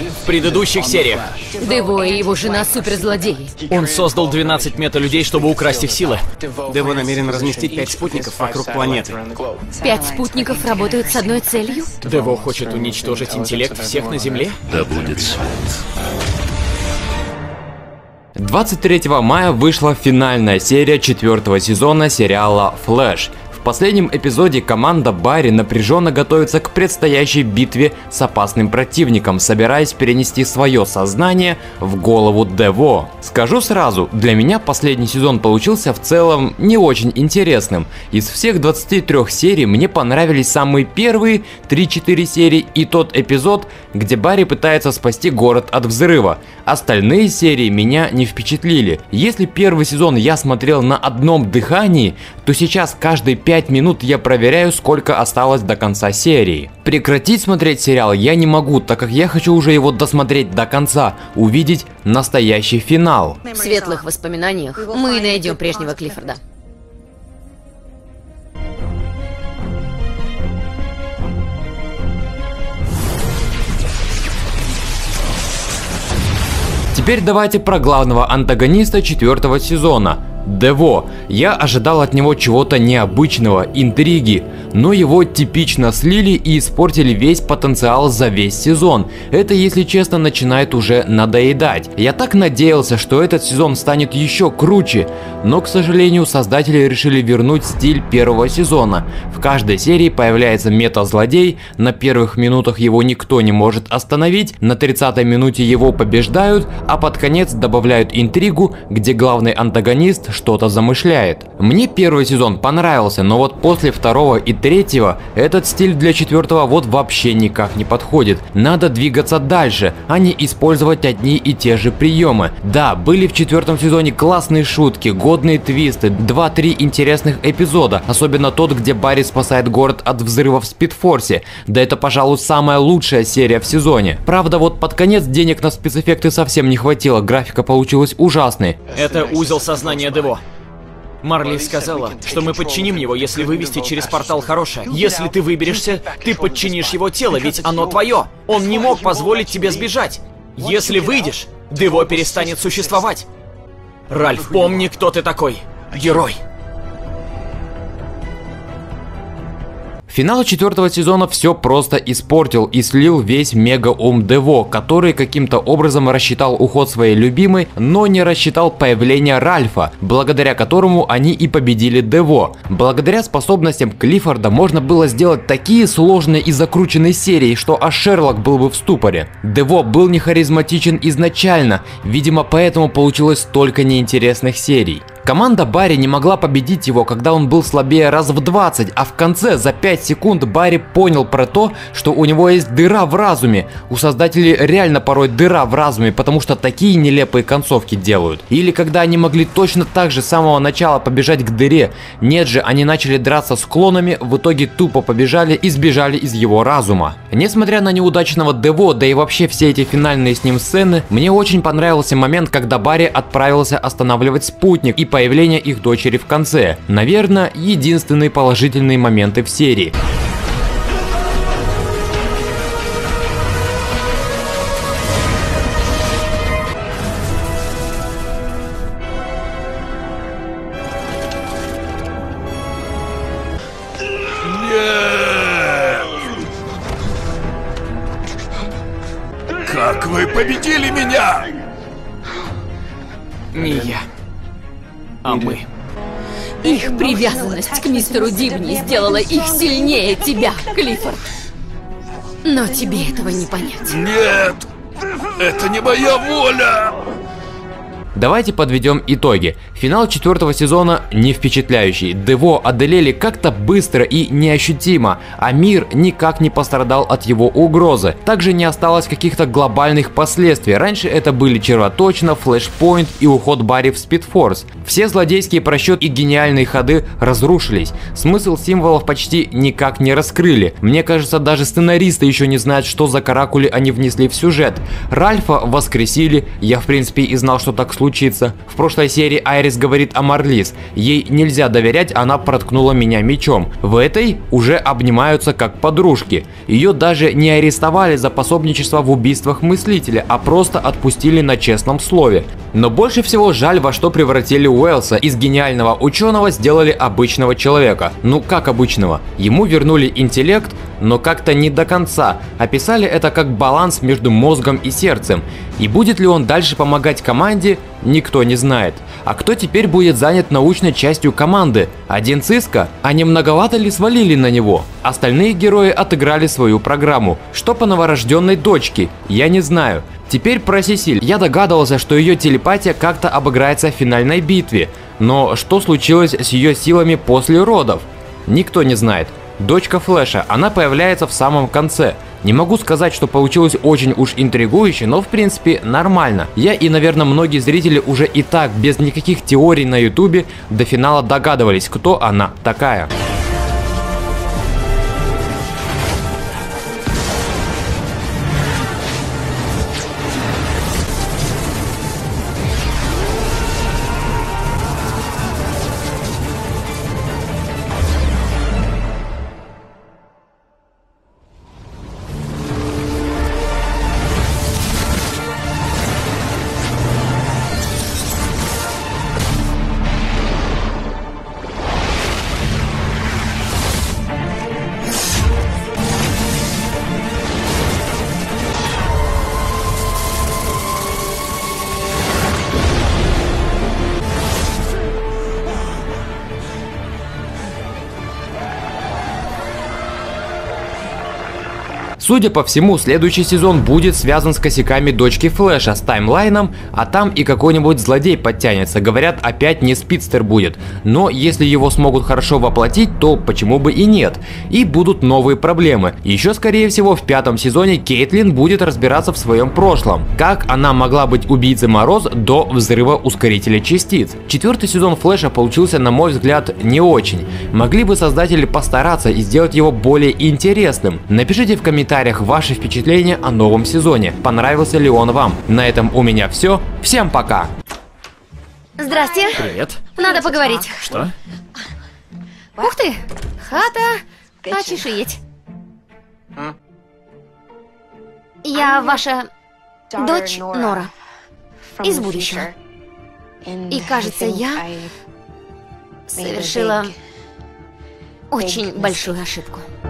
в предыдущих сериях. Дево и его жена суперзлодеи. Он создал 12 мета-людей, чтобы украсть их силы. Дево намерен разместить 5 спутников вокруг планеты. 5 спутников работают с одной целью? Дево хочет уничтожить интеллект всех на Земле? Да будет свет. 23 мая вышла финальная серия 4-го сезона сериала «Флэш». В последнем эпизоде команда Барри напряженно готовится к предстоящей битве с опасным противником, собираясь перенести свое сознание в голову Дево. Скажу сразу, для меня последний сезон получился в целом не очень интересным. Из всех 23 серий мне понравились самые первые 3-4 серии и тот эпизод, где Барри пытается спасти город от взрыва. Остальные серии меня не впечатлили. Если первый сезон я смотрел на одном дыхании, то сейчас каждые 5 минут я проверяю, сколько осталось до конца серии. Прекратить смотреть сериал я не могу, так как я хочу уже его досмотреть до конца, увидеть настоящий финал. В светлых воспоминаниях мы найдем прежнего Клиффорда. Теперь давайте про главного антагониста 4-го сезона. Дево. Я ожидал от него чего-то необычного, интриги, но его типично слили и испортили весь потенциал за весь сезон. Это, если честно, начинает уже надоедать. Я так надеялся, что этот сезон станет еще круче, но, к сожалению, создатели решили вернуть стиль первого сезона. В каждой серии появляется мета-злодей, на первых минутах его никто не может остановить, на 30-й минуте его побеждают, а под конец добавляют интригу, где главный антагонист что-то замышляет. Мне первый сезон понравился, но вот после второго и третьего этот стиль для 4-го вот вообще никак не подходит. Надо двигаться дальше, а не использовать одни и те же приемы. Да, были в 4-м сезоне классные шутки, годные твисты, 2-3 интересных эпизода, особенно тот, где Барри спасает город от взрыва в Спидфорсе. Да это, пожалуй, самая лучшая серия в сезоне. Правда, вот под конец денег на спецэффекты совсем не хватило, графика получилась ужасной. Это узел сознания Дево. Марли сказала, что мы подчиним его, если вывести через портал хорошее. Если ты выберешься, ты подчинишь его тело, ведь оно твое. Он не мог позволить тебе сбежать. Если выйдешь, Дево перестанет существовать. Ральф, помни, кто ты такой. Герой. Финал 4-го сезона все просто испортил и слил весь мега-ум Дево, который каким-то образом рассчитал уход своей любимой, но не рассчитал появление Ральфа, благодаря которому они и победили Дево. Благодаря способностям Клиффорда можно было сделать такие сложные и закрученные серии, что аж Шерлок был бы в ступоре. Дево был не харизматичен изначально, видимо, поэтому получилось столько неинтересных серий. Команда Барри не могла победить его, когда он был слабее раз в 20, а в конце за 5 секунд Барри понял про то, что у него есть дыра в разуме. У создателей реально порой дыра в разуме, потому что такие нелепые концовки делают. Или когда они могли точно так же с самого начала побежать к дыре. Нет же, они начали драться с клонами, в итоге тупо побежали и сбежали из его разума. Несмотря на неудачного Дево, да и вообще все эти финальные с ним сцены, мне очень понравился момент, когда Барри отправился останавливать спутник и появление их дочери в конце. Наверное, единственные положительные моменты в серии. Как вы победили меня? Не я, а мы. Их привязанность к мистеру Дибни сделала их сильнее тебя, Клиффорд. Но тебе этого не понять. Нет! Это не моя воля! Давайте подведем итоги. Финал 4-го сезона не впечатляющий. Дево одолели как-то быстро и неощутимо, а мир никак не пострадал от его угрозы. Также не осталось каких-то глобальных последствий. Раньше это были червоточина, флешпоинт и уход Барри в Спидфорс. Все злодейские просчеты и гениальные ходы разрушились. Смысл символов почти никак не раскрыли. Мне кажется, даже сценаристы еще не знают, что за каракули они внесли в сюжет. Ральфа воскресили, я в принципе и знал, что так случится. случится. В прошлой серии Айрис говорит о Марлис. Ей нельзя доверять, она проткнула меня мечом. В этой уже обнимаются как подружки. Ее даже не арестовали за пособничество в убийствах Мыслителя, а просто отпустили на честном слове. Но больше всего жаль, во что превратили Уэллса. Из гениального ученого сделали обычного человека. Ну как обычного? Ему вернули интеллект, но как-то не до конца. Описали это как баланс между мозгом и сердцем. И будет ли он дальше помогать команде, никто не знает. А кто теперь будет занят научной частью команды? Один Циско? А не многовато ли свалили на него? Остальные герои отыграли свою программу. Что по новорожденной дочке? Я не знаю. Теперь про Сесиль. Я догадывался, что ее телепатия как-то обыграется в финальной битве. Но что случилось с ее силами после родов? Никто не знает. Дочка Флэша, она появляется в самом конце. Не могу сказать, что получилось очень уж интригующе, но в принципе нормально. Я и, наверное, многие зрители уже и так, без никаких теорий на ютубе, до финала догадывались, кто она такая. Судя по всему, следующий сезон будет связан с косяками дочки Флэша, с таймлайном, а там и какой-нибудь злодей подтянется. Говорят, опять не Спидстер будет. Но если его смогут хорошо воплотить, то почему бы и нет? И будут новые проблемы. Еще скорее всего в 5-м сезоне Кейтлин будет разбираться в своем прошлом. Как она могла быть убийцей Мороз до взрыва ускорителя частиц? 4-й сезон Флэша получился, на мой взгляд, не очень. Могли бы создатели постараться и сделать его более интересным. Напишите в комментариях ваши впечатления о новом сезоне. Понравился ли он вам? На этом у меня все. Всем пока! Здрасте. Привет. Надо поговорить. Что? Ух ты! Хата очешуеть. Я ваша дочь Нора. Из будущего. И кажется, я совершила очень большую ошибку.